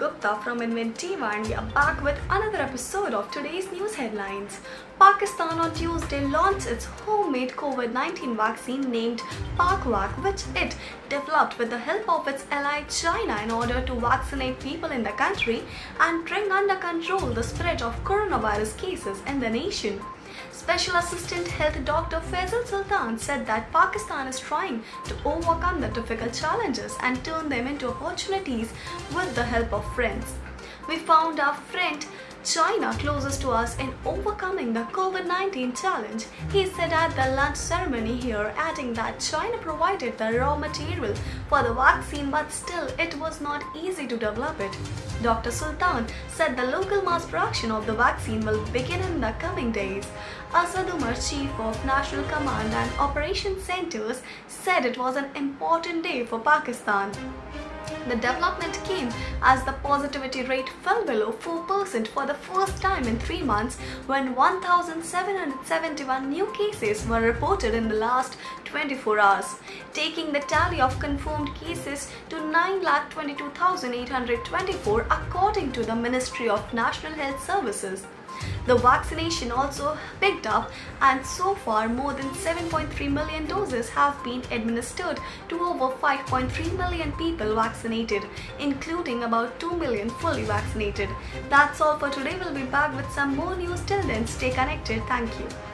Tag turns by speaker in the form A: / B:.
A: Gupta from Inventiva and we are back with another episode of today's news headlines. Pakistan on Tuesday launched its homemade COVID-19 vaccine named PakVac, which it developed with the help of its ally China in order to vaccinate people in the country and bring under control the spread of coronavirus cases in the nation. Special Assistant Health Dr. Faisal Sultan said that Pakistan is trying to overcome the difficult challenges and turn them into opportunities with the help of friends. We found our friend China closest to us in overcoming the COVID-19 challenge, he said at the lunch ceremony here, adding that China provided the raw material for the vaccine but still it was not easy to develop it. Dr. Sultan said the local mass production of the vaccine will begin in the coming days. Asad Umar, Chief of National Command and Operations Centers, said it was an important day for Pakistan. The development came as the positivity rate fell below 4% for the first time in 3 months when 1,771 new cases were reported in the last 24 hours, taking the tally of confirmed cases to 9,22,824 according to the Ministry of National Health Services. The vaccination also picked up and so far more than 7.3 million doses have been administered to over 5.3 million people vaccinated, including about 2 million fully vaccinated. That's all for today. We'll be back with some more news. Till then, stay connected. Thank you.